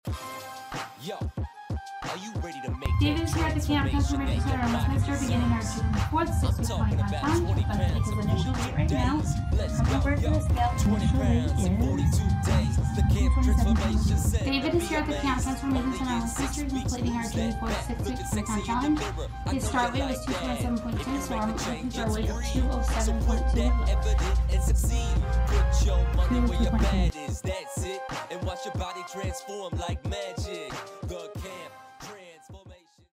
Yo, are you ready to make David is here at the Camp Transformation Center in Westminster beginning our June 4th, 6 week 25 pounds. But his initial weight right now, over to the scale, initial weight is 27 pounds. David is here at the Camp Transformation Center in Westminster completing our June 4th 6 week 20 pound challenge. His start weight was 227.2, so I'm looking for a weight of 207.2. Put your money where your bad is, that's it. And watch your body transform